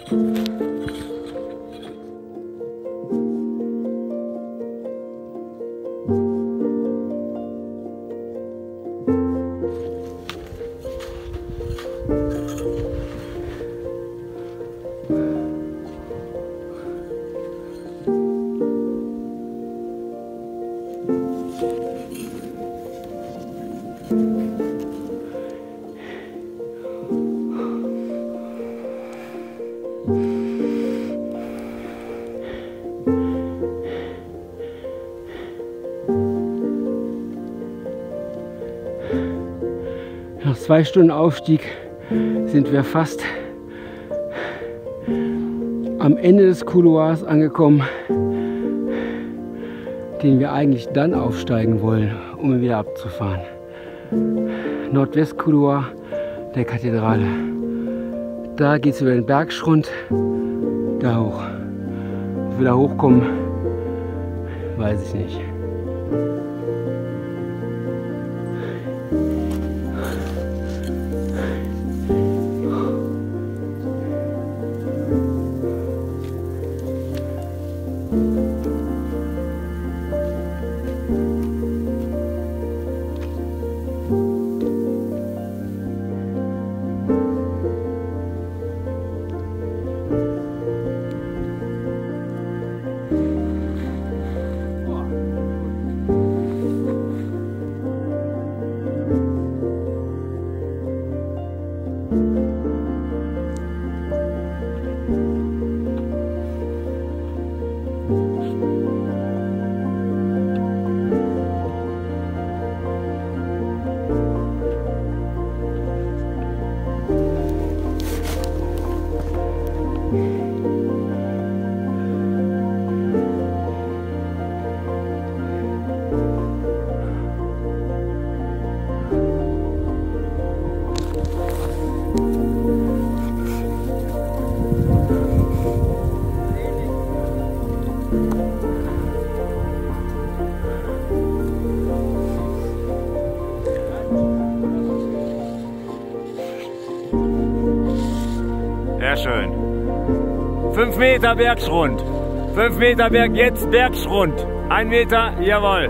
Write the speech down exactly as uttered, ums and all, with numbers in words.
Nach zwei Stunden Aufstieg sind wir fast am Ende des Couloirs angekommen, den wir eigentlich dann aufsteigen wollen, um ihn wieder abzufahren. Nordwest-Couloir der Kathedrale. Da geht es über den Bergschrund, da hoch. Ob wir da hochkommen, weiß ich nicht. Sehr schön. Fünf Meter Bergschrund. Fünf Meter Berg, jetzt Bergschrund. Ein Meter, jawohl.